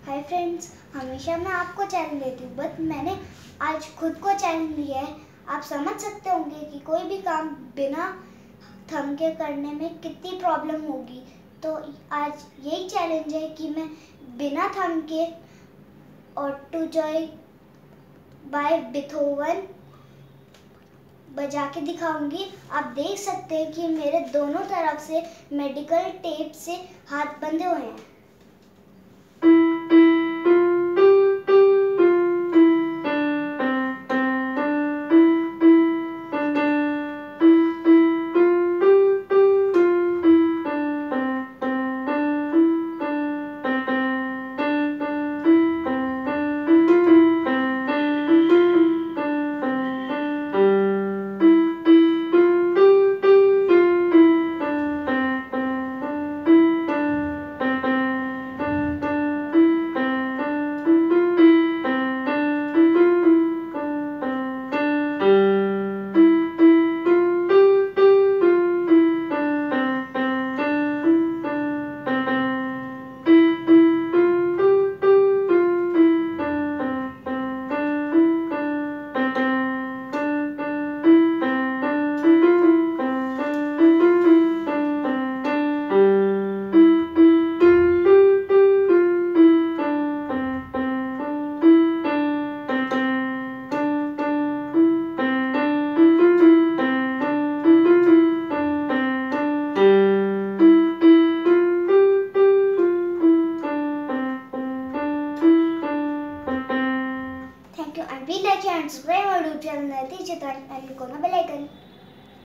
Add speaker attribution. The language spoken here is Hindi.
Speaker 1: हाय फ्रेंड्स, हमेशा मैं आपको चैलेंज देती हूँ बट मैंने आज खुद को चैलेंज लिया है। आप समझ सकते होंगे कि कोई भी काम बिना थम के करने में कितनी प्रॉब्लम होगी। तो आज यही चैलेंज है कि मैं बिना थम के और टू जॉय बाय बीथोवन बजा के दिखाऊंगी। आप देख सकते हैं कि मेरे दोनों तरफ से मेडिकल टेप से हाथ बंधे हुए हैं। Thank you and be like and subscribe our YouTube channel and click on the bell icon.